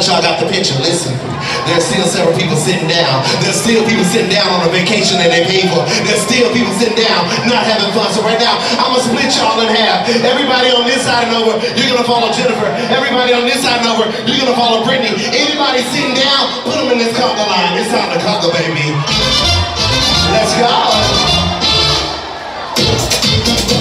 y'all got the picture. Listen, there's still several people sitting down. There's still people sitting down on a vacation that they paid for. There's still people sitting down not having fun. So right now, I'm gonna split y'all in half. Everybody on this side and over, you're gonna follow Jennifer. Everybody on this side and over, you're gonna follow Brittany. Anybody sitting down, put them in this conga line. It's time to conga, baby. Let's go.